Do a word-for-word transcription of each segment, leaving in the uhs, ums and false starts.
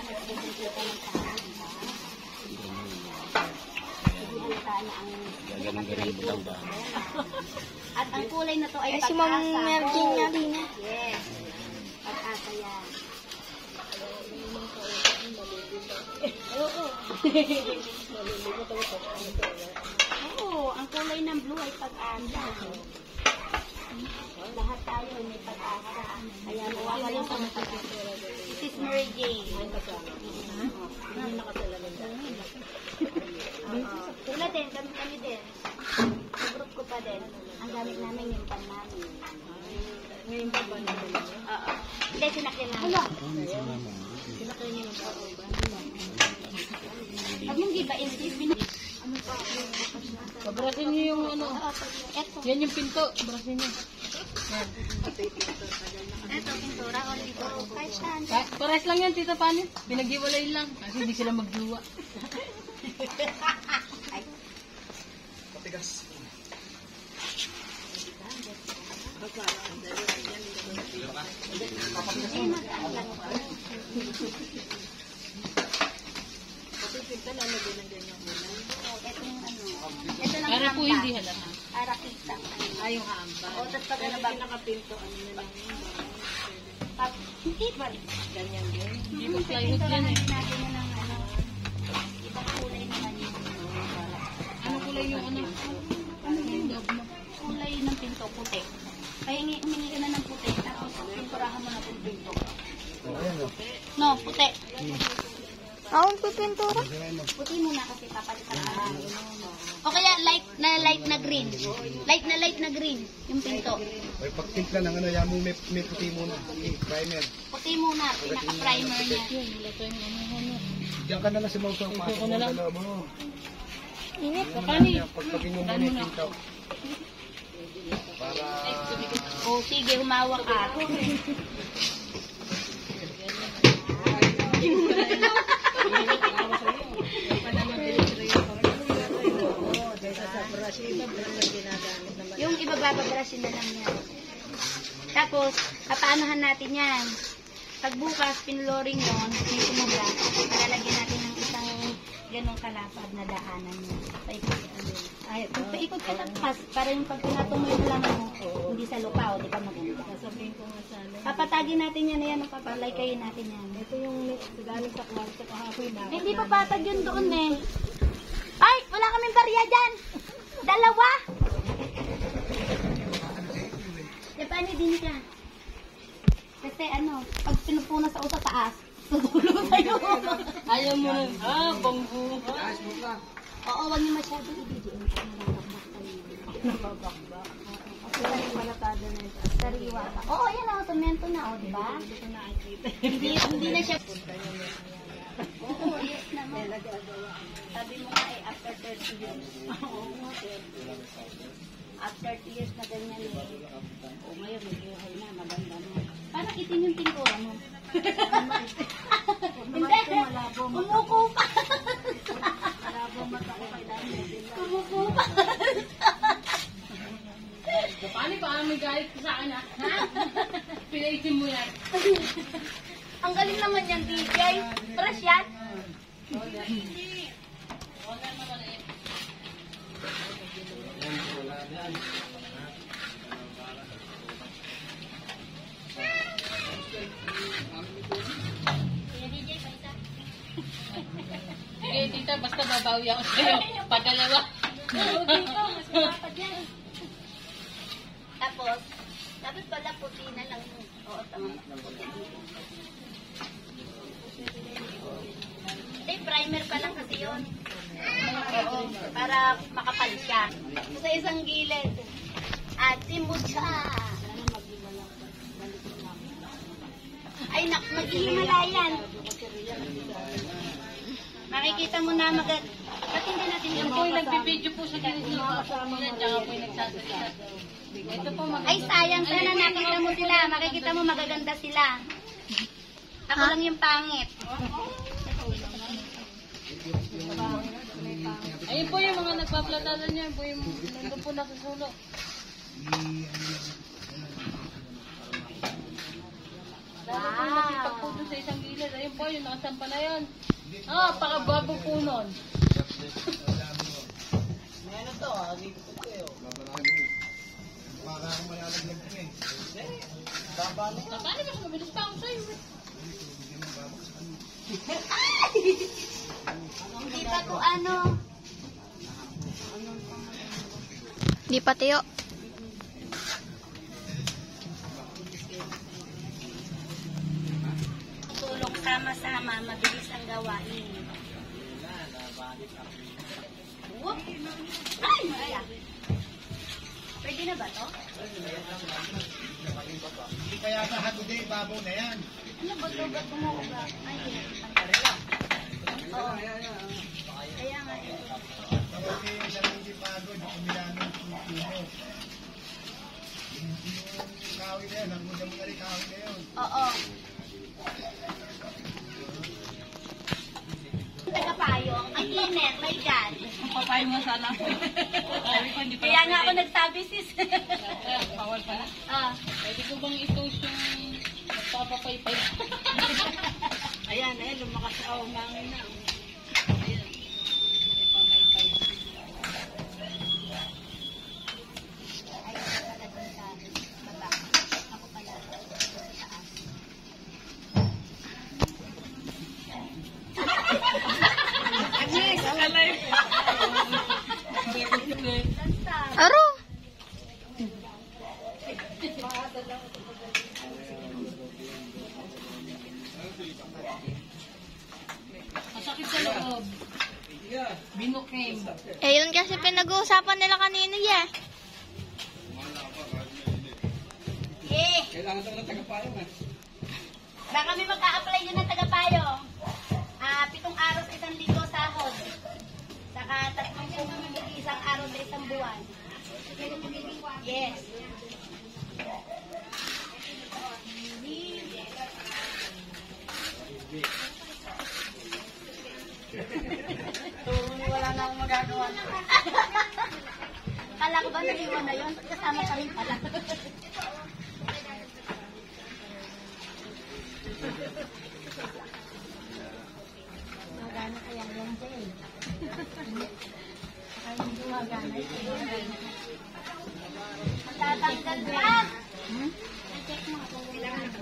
At ang kulay na to ay pag-asa. Si Ma'am Mergin niya din. Yes. Pag-asa yan. Oo. Oo, ang kulay ng blue ay pag-asa. Lahat tayo may pag-asa. Kaya mawawalan sa mga pag-asa. This is Mary Jane. Hindi nakasalaman dahil. Sila din, kami kami din. Sa group ko pa din. Ang gamit namin yung pan namin. Ngayon pa ba namin? Oo. Hindi, sinakyan namin. Hala! Sinakyan niyo yung tao ba? Huwag mong gibain. Ano pa? Pabrasin niyo yung ano. Yan yung pinto. Pabrasin niyo. Yan. Ito, pintura. Only for five cents. Pares lang yan, Tita Pani. Pinag-iwalay lang. Kasi hindi sila magjuwa. Patigas. Ito lang Para po hindi halata. Arakita. Ay, yung hamba. O, tapos pag ano ba nakapinto, ano na lang yun. Pag, hindi ba? Ganyan din. Hindi Hmm, po plywood yan eh. natin na ng ano, ibang kulay naman yun. Ano kulay yung ano? Ano yung loob mo? Kulay ng pinto, puti. Kaya humingi ka na ng puti, tapos pinturahan mo na itong pinto. No, puti. Ako pipintura. Puti muna kasi papalitan ka. O kaya light na light na green. Light na light na green, yung pinto. Ay, pagtimpla ng ano, yan mo may, may puti muna. Primer. Puti muna, pinaka-primer niya. Diyan ka na lang si Mauso. Pasok mo sa loob mo. Init. Pani. Pagpagin mo muna yung pinto. Para... O sige, humawa ka. Yung iba bababrasin na lang yan. Tapos, papaanahan natin yan. Pag bukas, pinloring yun, may sumubra, malalagyan natin ng isang ganong kalapad na daanan niya. Paikot-ikot din. Ay, paikot ka tapos, para yung pag pinatumoy mo lang mo, hindi sa lupa, o di ba maganda. Sasabihin ko nga sana. Papatagin natin yan, ayan, papalay kayo natin yan. Ito yung galing sa kwarto kahapon na. Eh, hindi pa patag yun doon eh. Ay, wala kaming barya dyan. Dalawa. E, paano din siya? Kasi ano, pag pinupuna sa usa taas, tutulong sa'yo. Ayaw mo na. Ah, banggo. Oo, wag niyo masyado i-D J. Nababakbak. Kasi sariwatada na ito. Sariwata. Oo, yan ang tumento na, o, di ba? Hindi ko nakikita. Hindi, hindi na siya. Oo, yes naman. Sabi mo nga eh, after thirty years. After thirty years na ganyan eh. O ngayon, may buhay na, maganda na. Parang itim yung pintura mo. Hindi, umuko pa. Malabo mata ko kailangan. Umuko pa. Paano ba? May galit ko sa akin ah. Ha? Pinaitin mo yan. Ang galing naman yan, D J. Fresh yan. Sige, tita, basta babawi ako sa'yo. Padalawa. Oo, dito. Mas malapad yan. Tapos, dapat pala puti na lang. Oo, tama. Hindi, primer pa lang kasi yun. Oo, para makapal siya. Sa isang gilid. At simucha. Ay, nak, mag-ihimalayan. Makikita mo na mag... Ba't hindi natin Yan yung po yung nagbibideo po sa gilid niyo. Yan, tsaka po yung nagsasalita. Ito po mag- Ay, sayang. Sana nakita mo sila. Makikita mo magaganda sila. Ako lang yung pangit. Ayun po yung mga nagpaplatalan niya. Ayun po yung nandun po nasusulo. Lalo po nakita po doon sa isang gilid. Ayun po, yung nakasampa na yan. Ah, pakababo po nun. Nakali mas mabilis pa ako sa'yo. Hindi pa ko ano. Di pa tiyo. Tulong sama-sama, mabilis ang gawain. Whoop! Ay, Maria. Pwede na ba to? Hindi kaya sa hagod eh, babaw na yan. Ano ba ito? Ba't umuuga? Ay, oo. Kaya nga eh. Kapag yung sa hindi pagod, kumilano yung tubo. Yung kahoy na yan, hanggang mo na rin kahoy na yun. Oo. Tagapayong, ang init, my God. Papayin mo sana ako. Sabi ko, hindi pa. Kaya nga ako nagsabi, sis. Bawal pala. Ah. Pwede ko bang i-toast yung magpapapaypay? Ayan, ayan, lumakas ako ng hangin na. Ayan. May pamaypay. Ay, pala dun sa baba. Ako pala. Sa taas. Aro! Masakit sa loob. Binuking. Eh, yun kasi pinag-uusapan nila kanina eh. Eh! Kailangan daw ng tagapayong eh. Baka may mag-a-apply din ng tagapayong. Ah, pitong araw sa isang linggo sahod. Saka tatlong pong isang araw sa isang buwan. Yes. Wala na akong magagawa. Kala ko ba naliwan na yun? Kasama pa rin pala. Magana kaya yan dyan. Kaya hindi magana. Matatanggal ka! Hmm? Check mo kung kailangan ako.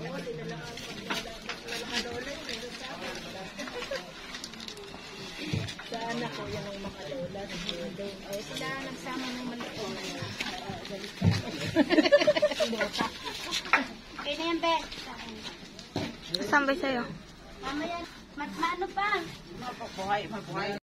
Saan ako yan ang makalola? Ay, sila nagsama ng malito. Okay na yan, Be. Sambay sa'yo. Tama yan. Mat maano pa? Mapabuhay, mabuhay.